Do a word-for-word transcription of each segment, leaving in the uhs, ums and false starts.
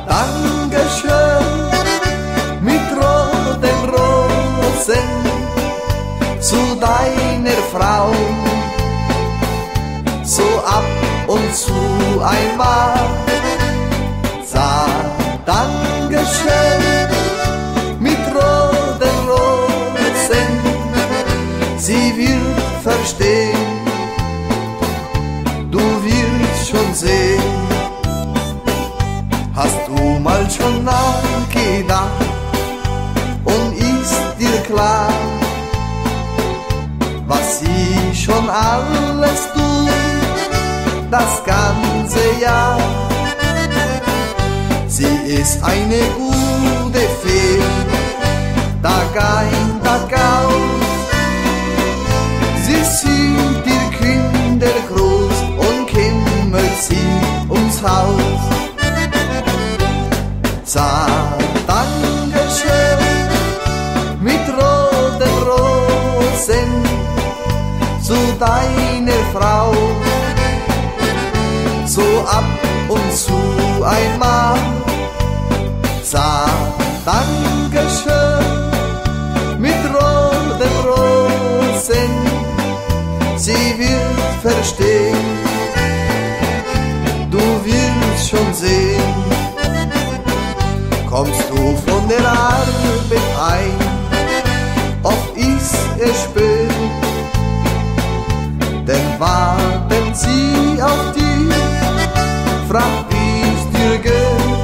Dankeschön mit roten Rosen zu deiner Frau. So ab und zu einmal sag Dankeschön mit roten Rosen. Sie wird verstehen, du wirst schon sehen. Hast du mal schon nachgedacht und ist dir klar, was sie schon alles tut, das ganze Jahr? Sie ist eine gute Fee, Tag ein, Tag aus. Sie sieht die Kinder groß und kümmert sie ums Haus. Sag Dankeschön mit roten Rosen zu deiner Frau. So ab und zu einmal sag Dankeschön mit roten Rosen. Sie wird verstehen, du wirst schon sehen. Kommst du von der Arbeit ein, oft ist es spät, dann warten sie auf dich, frag wie's dir geht,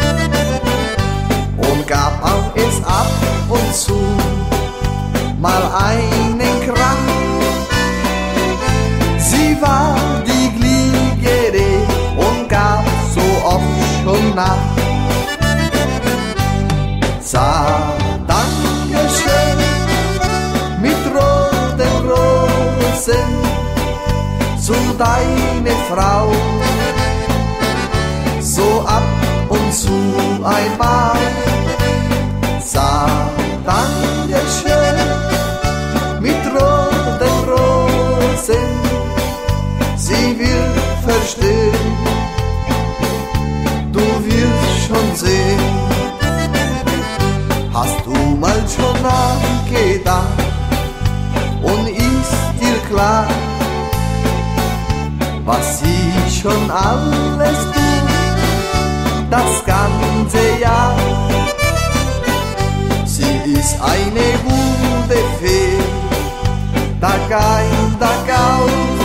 und gab auch es ab und zu mal einen Krach. Sie war die Gliedere und gab so oft schon nach. Sag Dankeschön mit roten Rosen zu deiner Frau. So ab und zu einmal sag Dankeschön mit roten Rosen. Sie wird verstehen, du wirst schon sehen. Hast du mal schon nachgedacht und ist dir klar, was sie schon alles tut, das ganze Jahr? Sie ist eine gute Fee, Tag ein, Tag aus.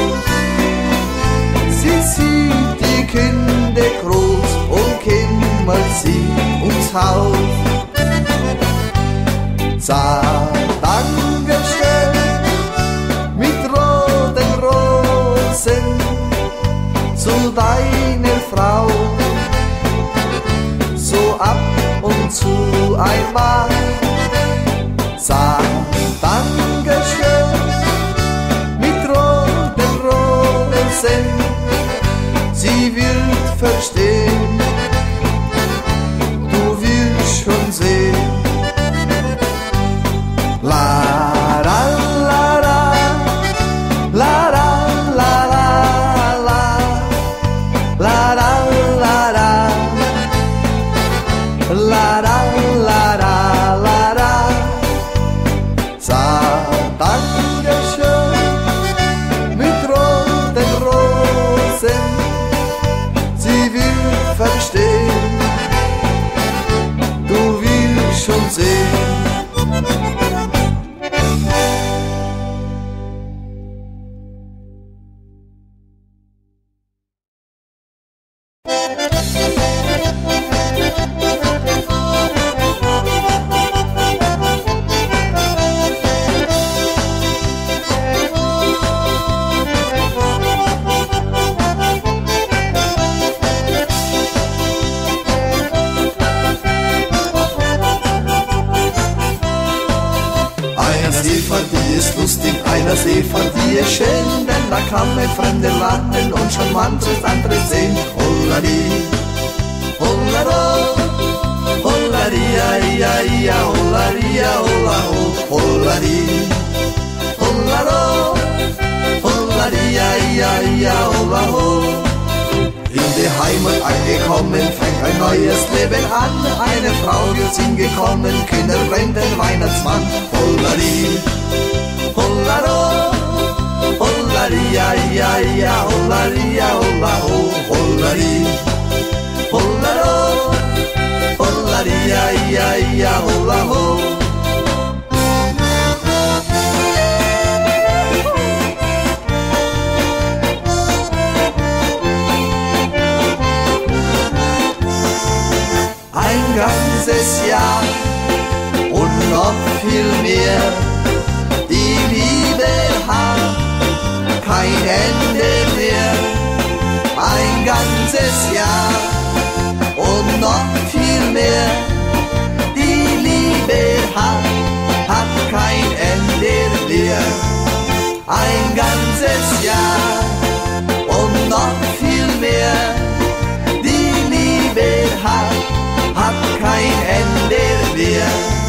Sie sieht die Kinder groß und kümmert sie ums Haus. Sag Dankeschön mit roten Rosen zu deiner Frau. So ab und zu einmal sag Dankeschön mit roten Rosen. Sie wird verstehen, du wirst schon sehen. La la la la, la la la la la, la la la la, la la la la la la. Sag Dankeschön mit roten Rosen. Sie wird verstehen, du wirst schon sehen. das Eva, die ist schön, denn da kann man fremde landen und schon manches andere sehen. Hollari, hollaro, hollaria, ia, ia, hollaria, holla, ho, hollari, hollaro, hollaria, ia, ia, holla, ho. In die Heimat angekommen, fängt ein neues Leben an. Eine Frau ist hingekommen, Kinder brennt den Weihnachtsmann. Hollari, hollaro, hollari, ja, ja, ja, hollari, ja, holla, ho, hollari, hollaro, hollari, ja, ja, ja, holla, ho. Ein ganzes Jahr und noch viel mehr. Die Liebe hat kein Ende mehr. Ein ganzes Jahr und noch viel mehr. Die Liebe hat, hat kein Ende mehr. Ein ganzes Jahr und noch viel mehr. Die Liebe hat hat kein Ende mehr.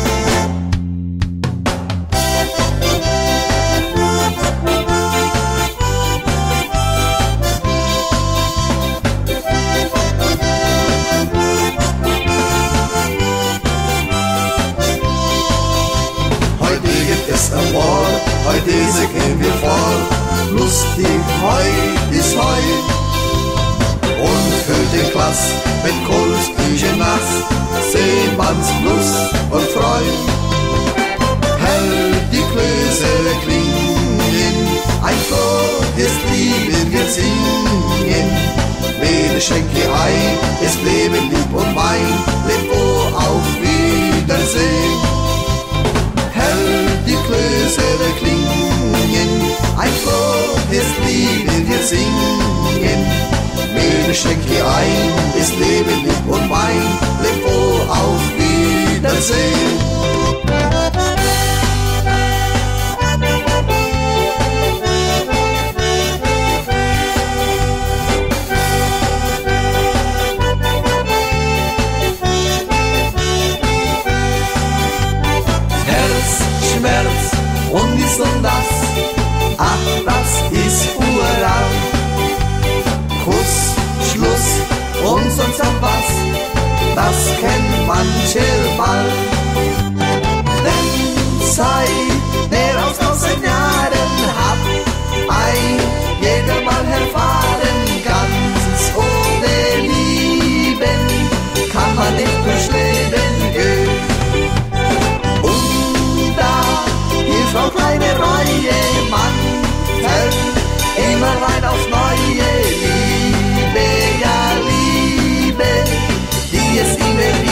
Heute gibt es ein Wort, heute singen wir vor. Lustig, heut ist heut. Und füllt den Glas mit Kohlsküche nass, sehen man's Lust und Freud. Hell die Klöße klingen, ein frohes Lied wir singen. Wede Schenke ein, es leben lieb und Wein, lebt wohl auf Wiedersehen. Hell die Klöße klingen, ein frohes Lied wir singen. Mir schenke ein, ist Leben lieb und Wein, lebt wohl auf Wiedersehen. Herz, Schmerz und dies und das, ach, das ist uralt. Kuss, Schluss und sonst noch was, das kennt manche bald. Denn seit mehr als tausend Jahren hat ein jeder mal erfahren, ganz ohne Lieben kann man nicht durchs Leben gehen. Und da hilft auch keine Reue, man fällt immer rein aufs Neue. Liebe, ja Liebe, die es immer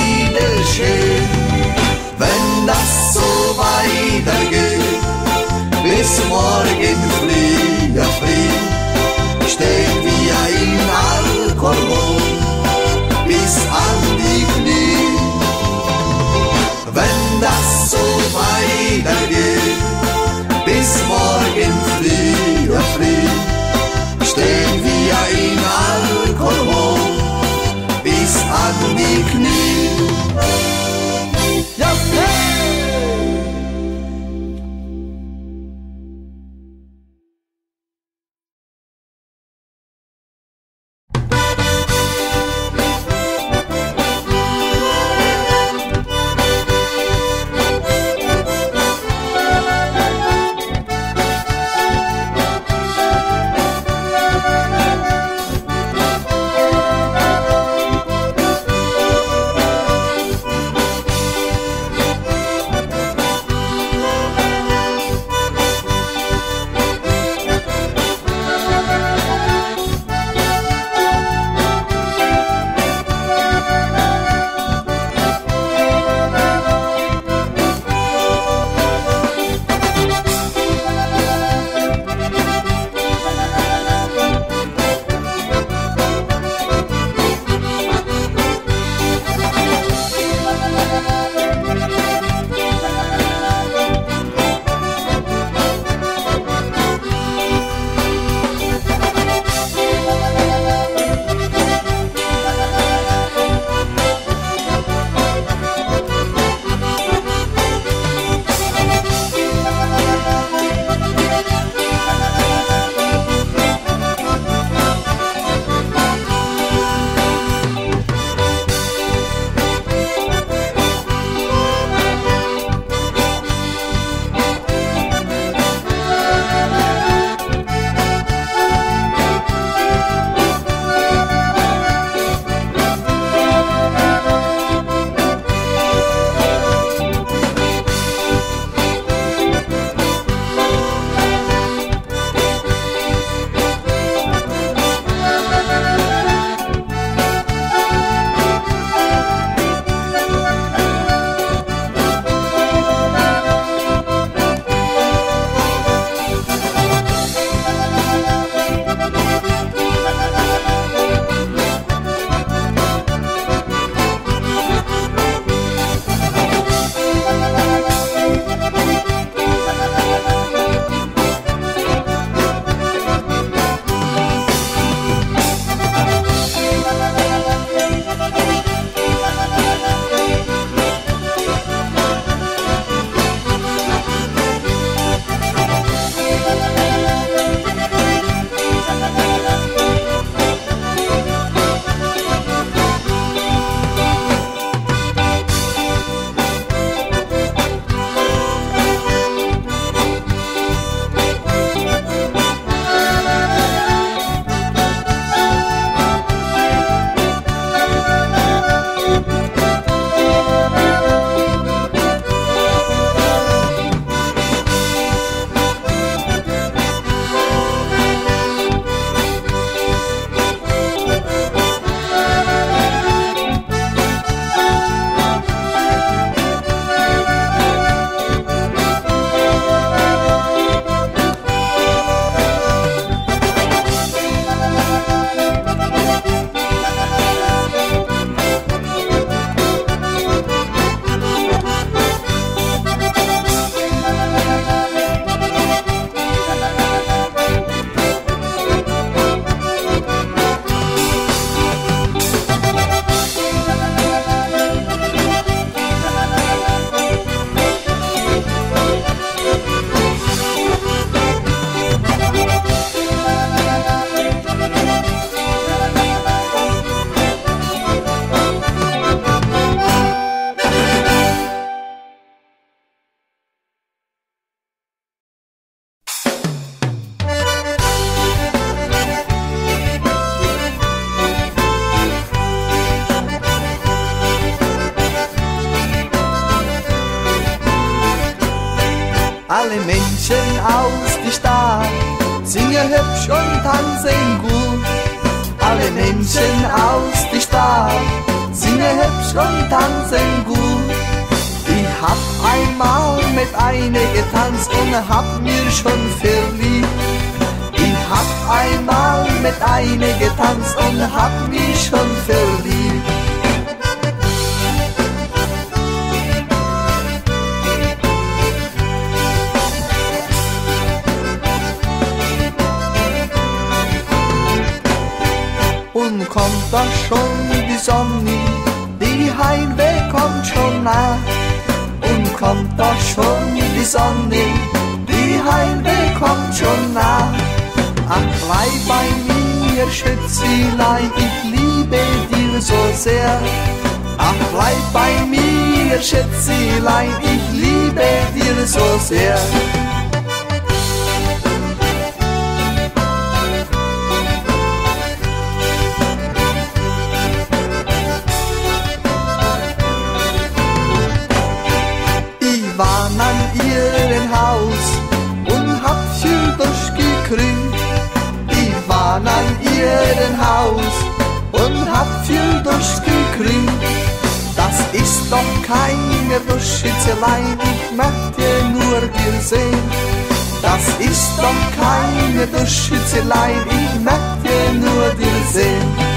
Alle Menschen aus die Stadt singen hübsch und tanzen gut. Alle Menschen aus die Stadt singen hübsch und tanzen gut. Ich hab einmal mit einer getanzt und hab mir schon verliebt. Ich hab einmal mit einer getanzt und hab mich schon verliebt. Und kommt doch schon die Sonne, die Heimweh kommt schon nah. Und kommt doch schon die Sonne, die Heimweh kommt schon nah. Ach, bleib bei mir, Schätzelein, ich liebe dir so sehr. Ach, bleib bei mir, Schätzelein, ich liebe dir so sehr. Ich war an ihrem Haus und hab viel durchgekriegt. Ich war an ihrem Haus und hab viel durchgekriegt. Das ist doch keine Durchschützelein, ich möchte nur dir sehen. Das ist doch keine Durchschützelein, ich möchte nur dir sehen.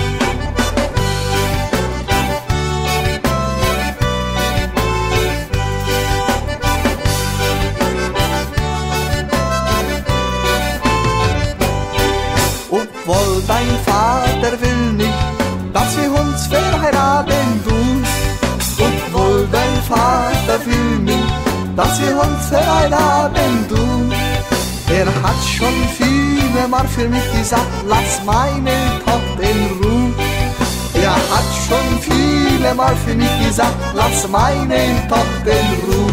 Obwohl dein Vater will nicht, dass wir uns verheiraten tun. Obwohl dein Vater will nicht, dass wir uns verheiraten tun. Er hat schon viele Mal für mich gesagt, lass meine Tochter in Ruhe. Er hat schon viele Mal für mich gesagt, lass meine Tochter in Ruhe.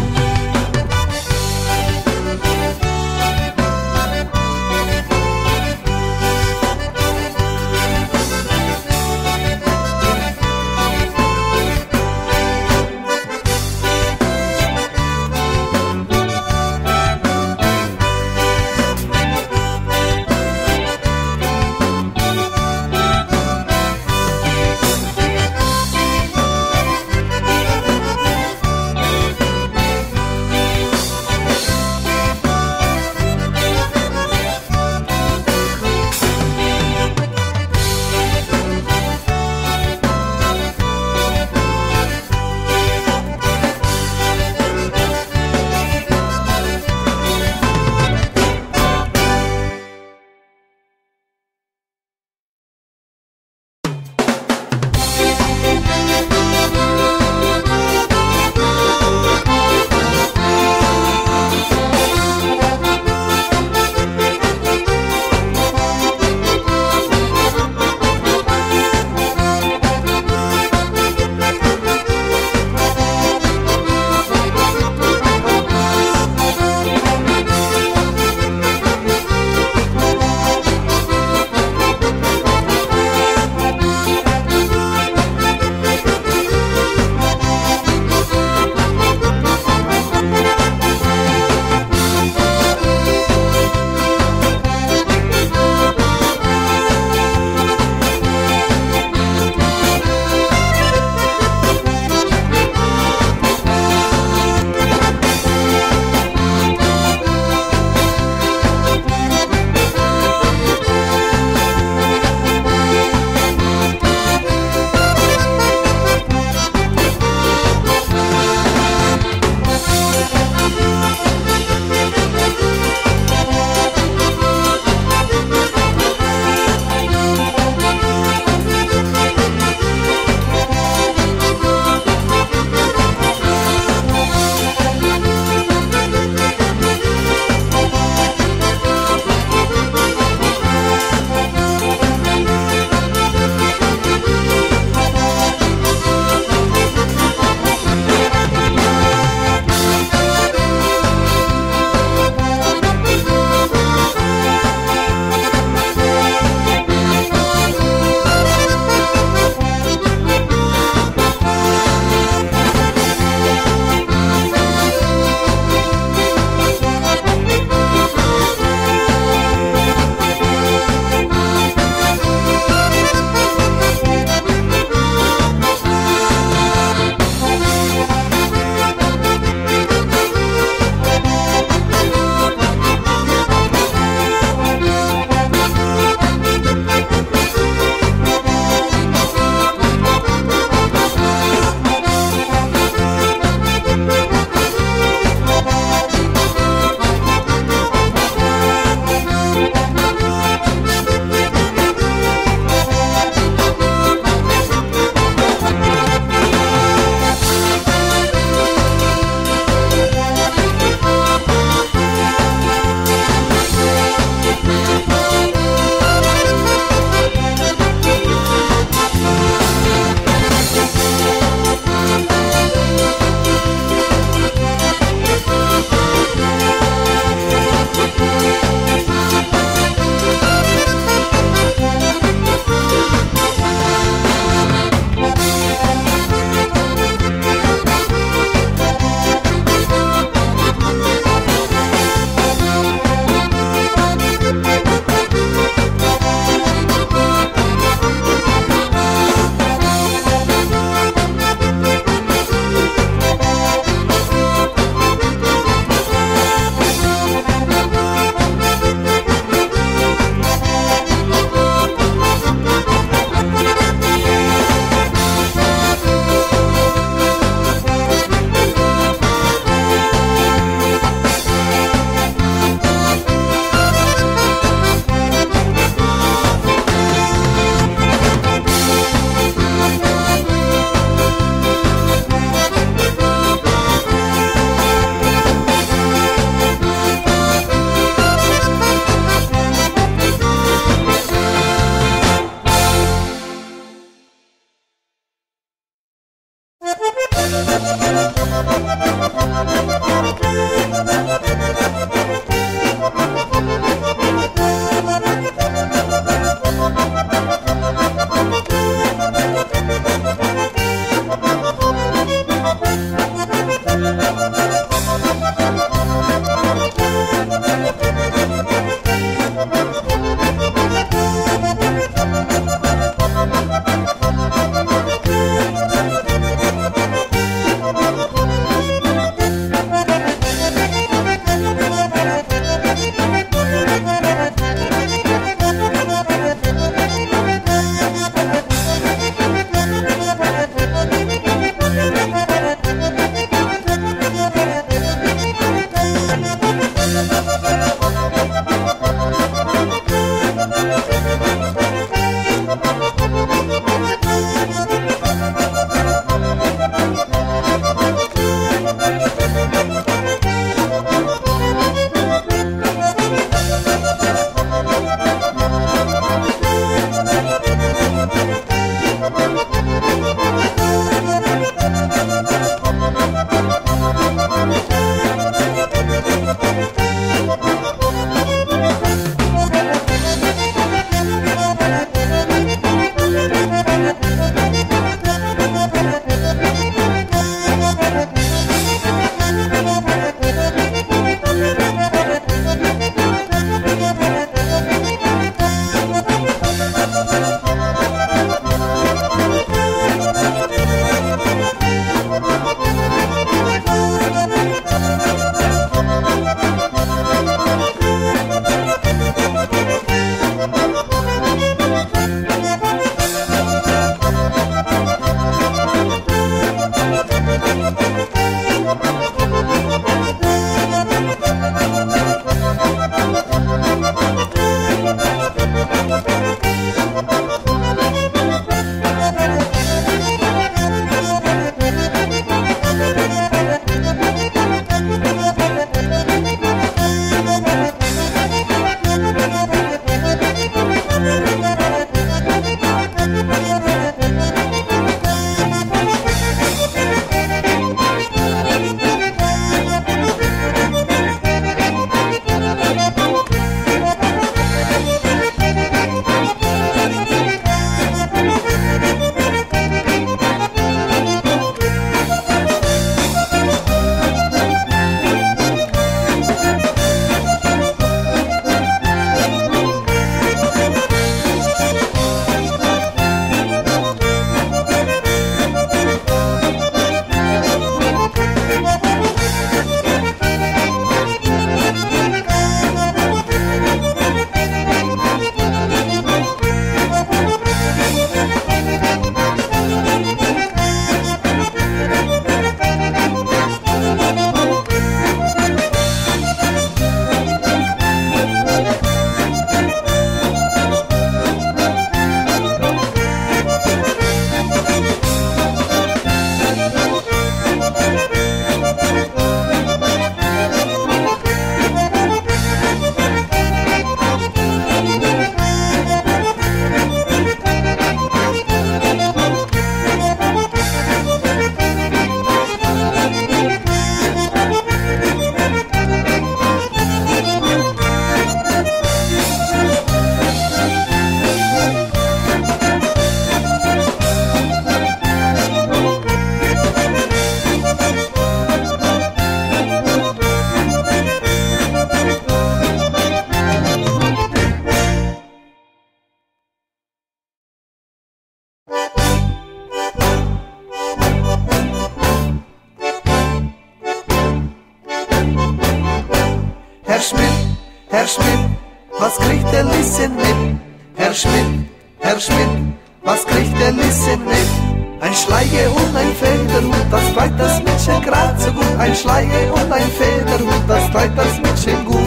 Schmidt, was kriegt der Lieschen mit? Herr Schmidt, Herr Schmidt, was kriegt der Lieschen mit? Ein Schleie und ein Federhut, das treibt das Mädchen grad so gut. Ein Schleie und ein Federhut, das treibt das Mädchen gut.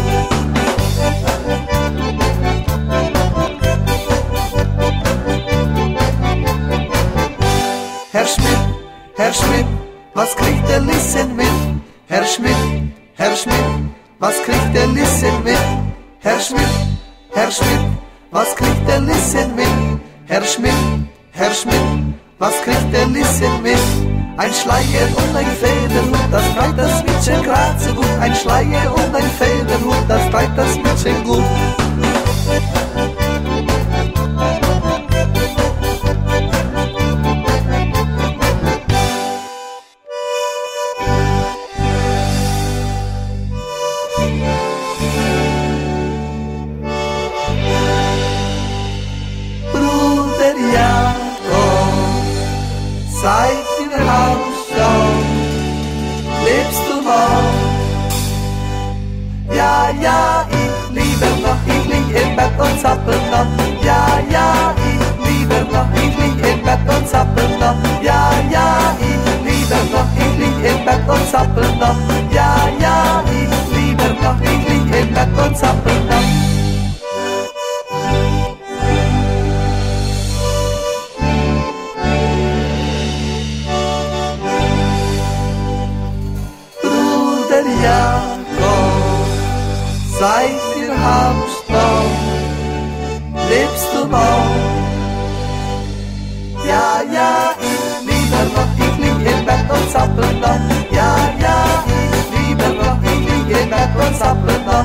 Herr Schmidt, Herr Schmidt, was kriegt der Lieschen mit? Herr Schmidt, Herr Schmidt, was kriegt der Lieschen mit? Herr Schmidt, Herr Schmidt, was kriegt der Lieschen mit? Herr Schmidt, Herr Schmidt, was kriegt der Lieschen mit? Ein Schleier und ein Federhut, das treibt das Mädchen grad so gut. Ein Schleier und ein Federhut, das treibt das Mädchen gut. Seit in der Hausstadt lebst du noch? Ja, ja, ich liebe noch, ich lieg im Bett und zappel noch. Ja, ja, ich liebe noch, ich lieg im Bett und zappel noch. Ja, ja, ich liebe noch, ich lieg im Bett und zappel noch. Ja, ja, ich liebe noch, ich lieg im Bett und zappel noch. Jakob, seit wir Hamstau lebst du noch? Ja, ja, ich liebe noch, ich lieg im Bett und zappel noch. Ja, ja, ich liebe noch, ich lieg im Bett und zappel noch.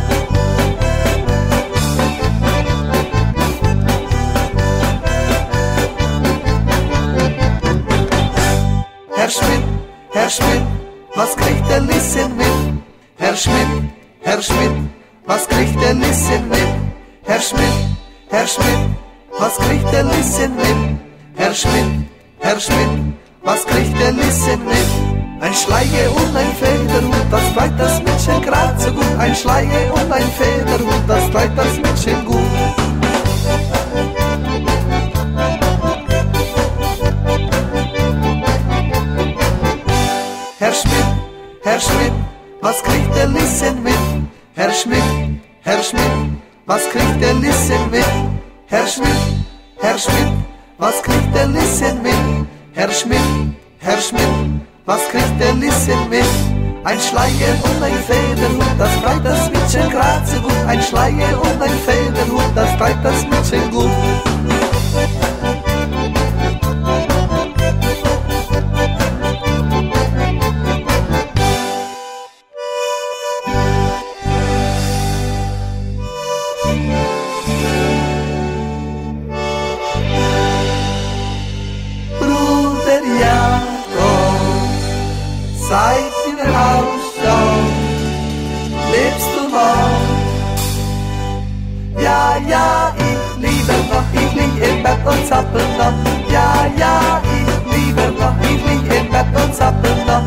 Herr Schmidt, Herr Schmidt, was kriegt der Lieschen mit? Herr Schmidt, Herr Schmidt, was kriegt der Lieschen mit? Herr Schmidt, Herr Schmidt, was kriegt der Lieschen mit? Herr Schmidt, Herr Schmidt, was kriegt der Lieschen mit? Ein Schleie und ein Federhut, das treibt das Mädchen grad so gut. Ein Schleie und ein Federhut, das treibt das Mädchen gut. Herr Schmidt, Herr Schmidt, was kriegt der Lieschen mit? Herr Schmidt, Herr Schmidt, was kriegt der Lieschen mit? Herr Schmidt, Herr Schmidt, was kriegt der Lieschen mit? Herr Schmidt, Herr Schmidt, was kriegt der Lieschen mit? Ein Schleier und ein Federhut, das treibt das Mädchen grad so gut. Ein Schleier und ein Federhut, das treibt das Mädchen gut. Seit in der Hausstadt lebst du noch? Ja, ja, ich liebe noch, ich lieg im Bett und zappel noch. Ja, ja, ich liebe noch, ich lieg im Bett und zappel noch.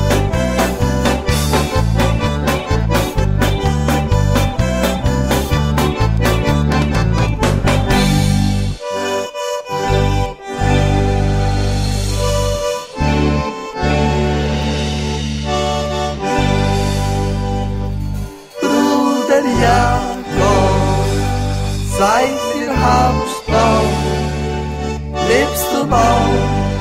Jakob, seit wir Hamstau lebst du noch?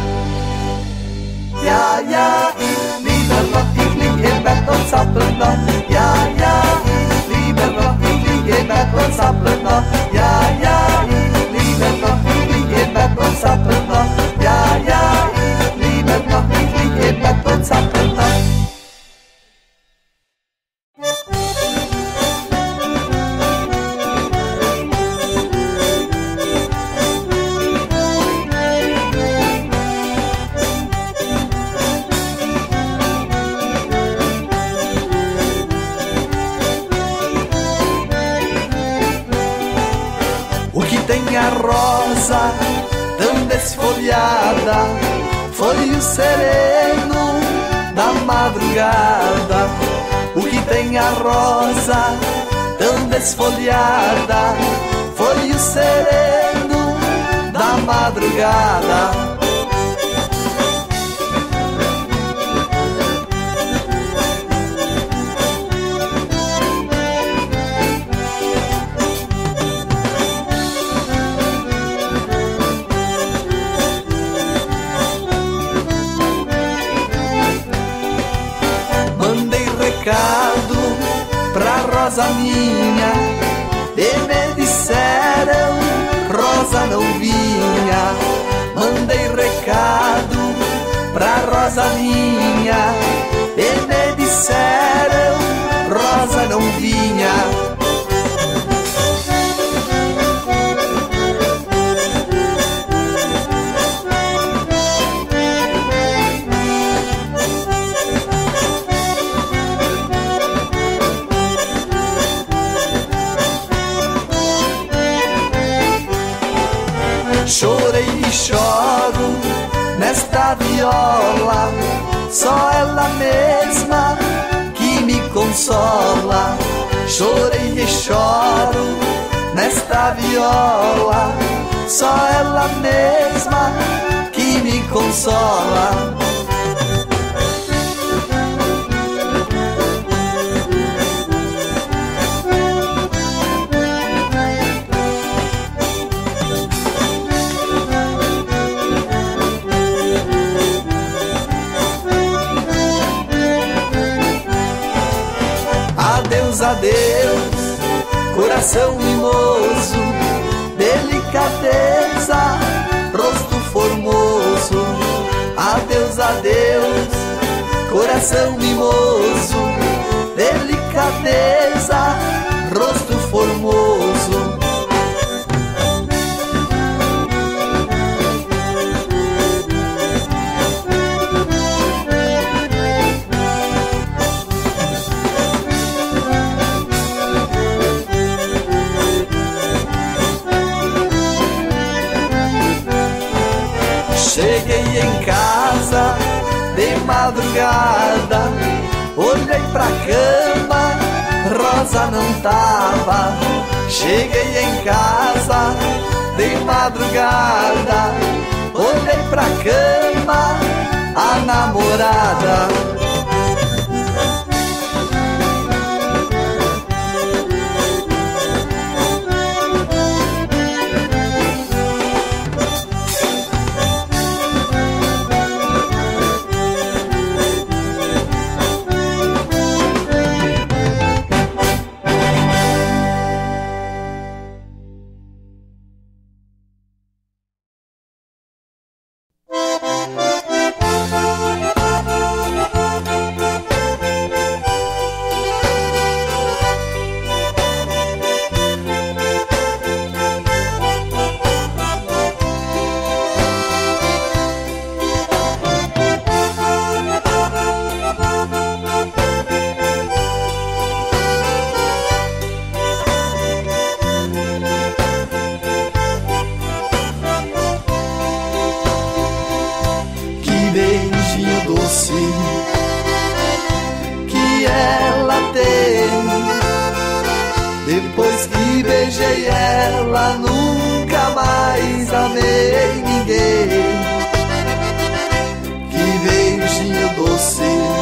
Ja, ja, ich liebe noch, ich lieg im Bett und zappel noch. Ja, ja, ich liebe noch, ich lieg im Bett und zappel noch. Ja, ja, ich liebe noch, ich lieg im Bett und zappel noch. Ja, ja, ich liebe noch, ich lieg im Bett und zappel noch. A rosa tão desfolhada foi o sereno da madrugada. O que tem a rosa tão desfolhada foi o sereno da madrugada. Pra Rosa minha, e me disseram, Rosa não vinha. Mandei recado pra Rosa minha, e me disseram, Rosa não vinha. Chorei e choro nesta viola, só ela mesma que me consola. Chorei e choro nesta viola, só ela mesma que me consola. Adeus, coração mimoso, delicadeza, rosto formoso. Adeus, adeus, coração mimoso, delicadeza, rosto formoso. Cheguei em casa de madrugada, olhei pra cama, Rosa não tava. Cheguei em casa de madrugada, olhei pra cama, a namorada. Depois que beijei ela, nunca mais amei ninguém. Que beijinho doce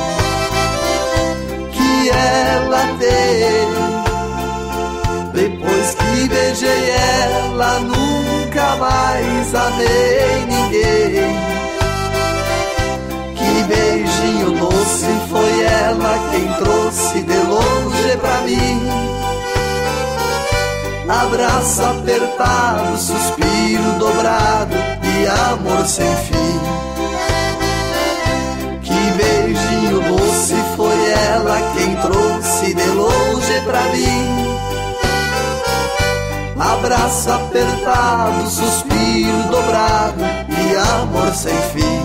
que ela tem. Depois que beijei ela, nunca mais amei ninguém. Que beijinho doce foi ela quem trouxe de longe pra mim. Abraço apertado, suspiro dobrado e amor sem fim. Que beijinho doce foi ela quem trouxe de longe pra mim. Abraço apertado, suspiro dobrado e amor sem fim.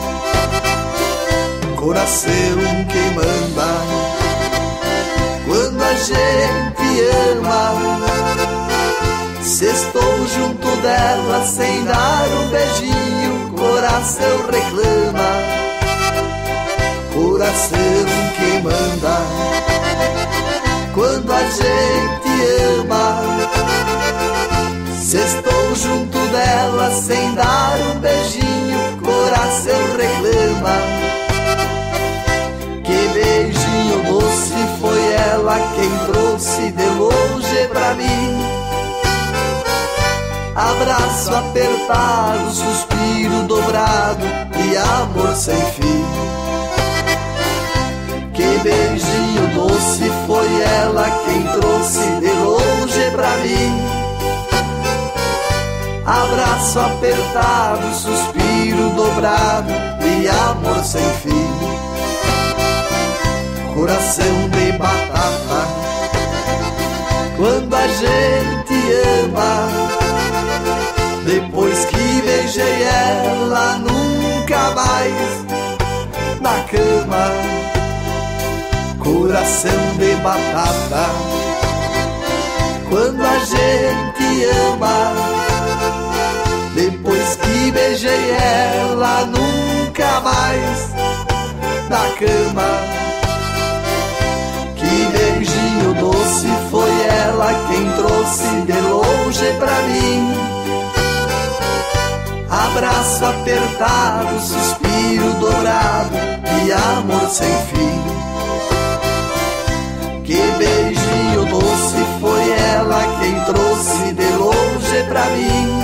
Coração que manda quando a gente ama. Se estou junto dela sem dar um beijinho, coração reclama. Coração que manda quando quando a gente ama. Se estou junto dela sem dar um beijinho, coração reclama. Que beijinho doce, foi ela quem trouxe de longe pra mim. Abraço apertado, suspiro dobrado e amor sem fim. Que beijinho doce, foi ela quem trouxe de longe pra mim. Abraço apertado, suspiro dobrado e amor sem fim. Coração de batata, quando a gente ama. Depois que beijei ela, nunca mais na cama. Coração de batata, quando a gente ama. Depois que beijei ela, nunca mais na cama. Que beijinho doce, foi ela quem trouxe de longe pra mim. Abraço apertado, suspiro dobrado e amor sem fim. Que beijinho doce, foi ela quem trouxe de longe pra mim.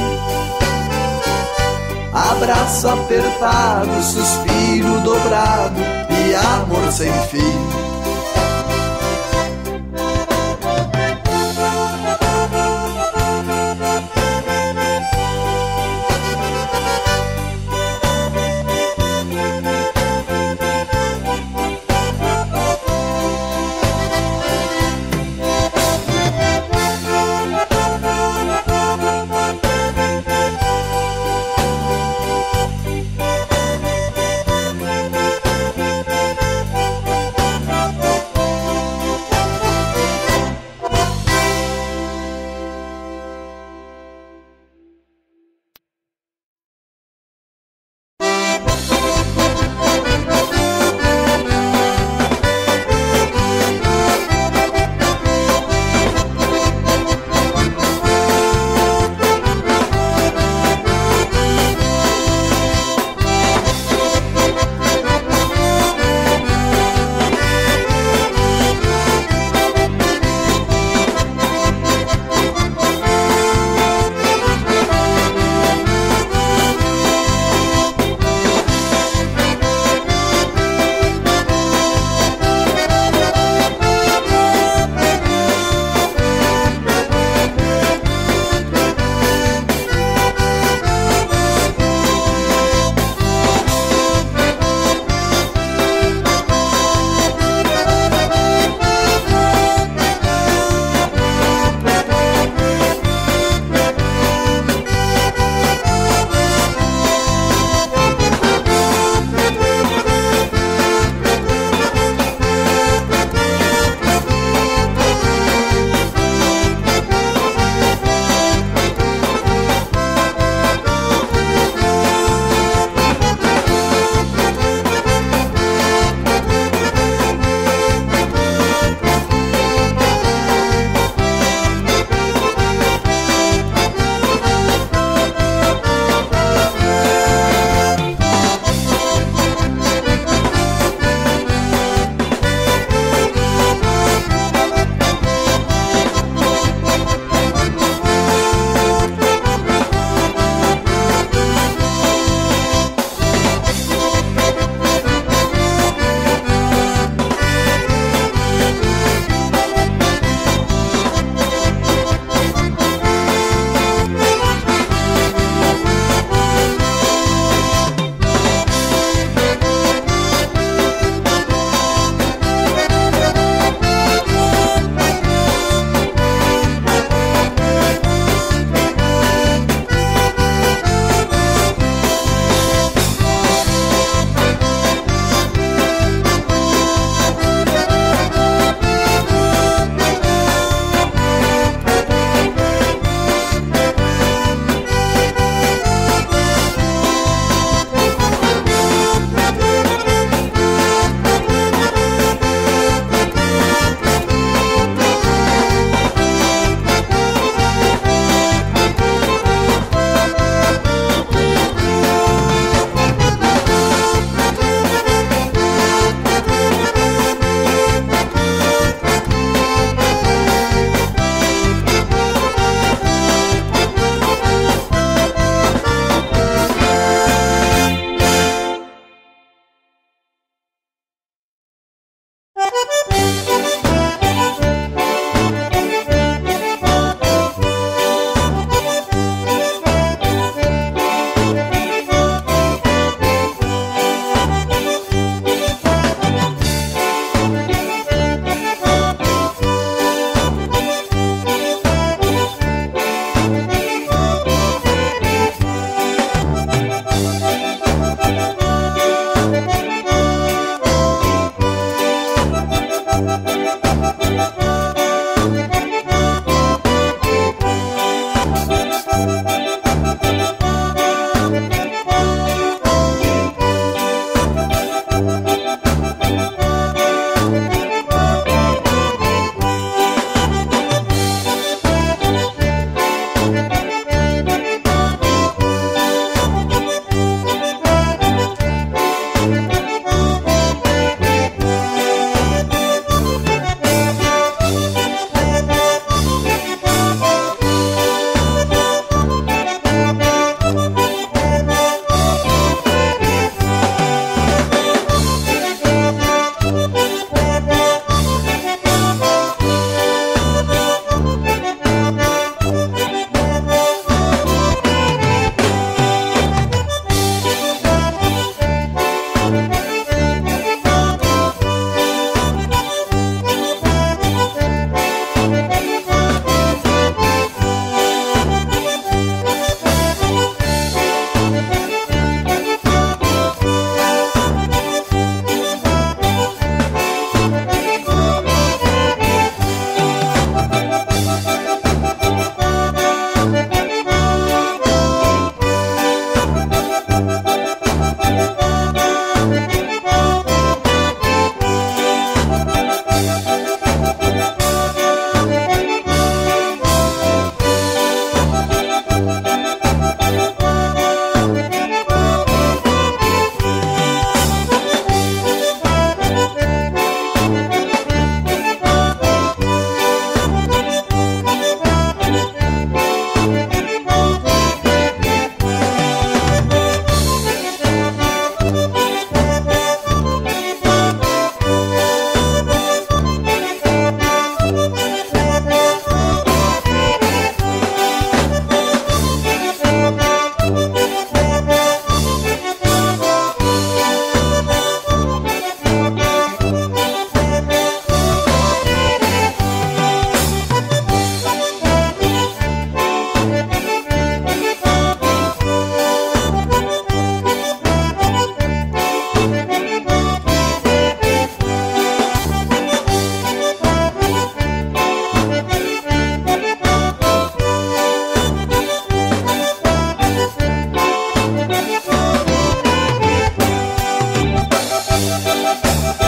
Abraço apertado, suspiro dobrado e amor sem fim.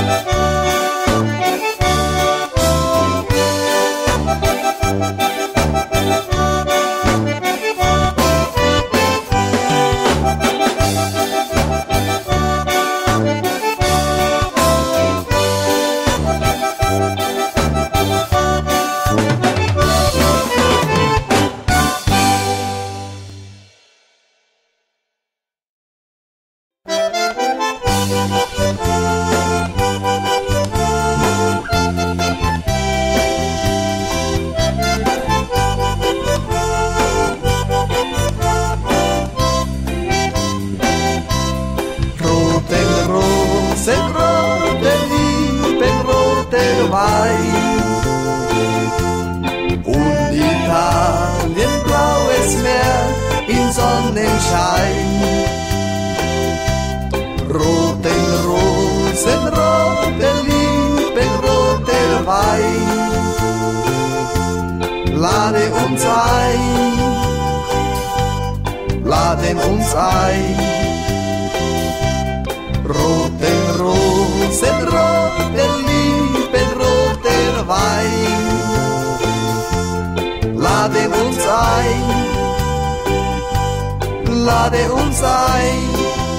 Und Italien, blaues Meer in Sonnenschein. Roten Rosen, rote Liebe, roter Wein. Lade uns ein, laden uns ein. Roten Rosen, rote Liebe, roter Wein. Lade uns ein, lade uns ein.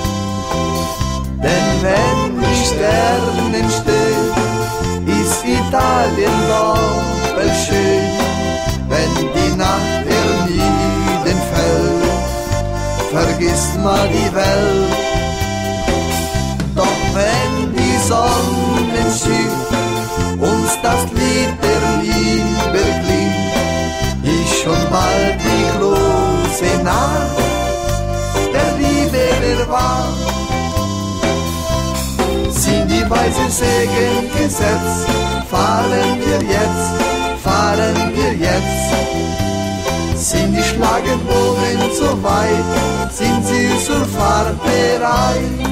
Denn wenn die Sterne stehen, ist Italien doppelt schön. Wenn die Nacht ernieden fällt, vergisst man die Welt. Doch wenn die Sonne schiebt, uns das Lied der Liebe klingt, ist schon bald die große Nacht der Liebe erwacht. Sind die weißen Segel gesetzt, fahren wir jetzt, fahren wir jetzt. Sind die Schlagebogen so weit, sind sie zur Fahrt bereit.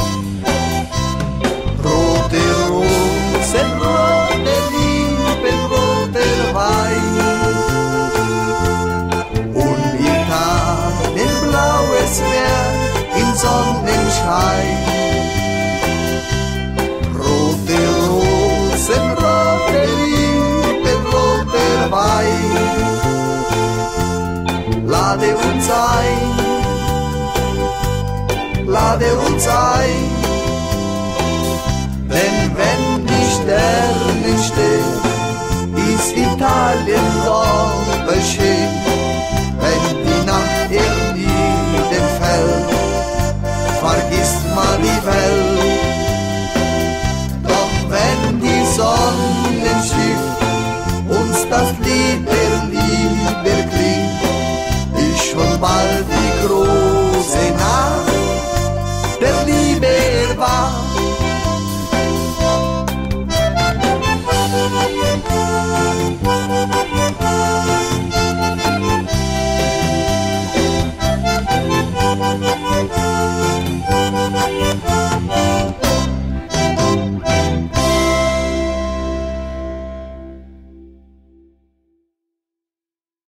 Rote Rosen, rote Liebe, roter Wein. Und Italien, blaues Meer in Sonnenschein. Rote Rosen, rote Liebe, roter Wein. Lade uns ein, lade uns ein. Denn wenn die Sterne stehen, ist Italien doppelt schön. Wenn die Nacht ernieden fällt, vergisst man die Welt. Doch wenn die Sonne schiebt, uns das Lied der Liebe klingt, ist schon bald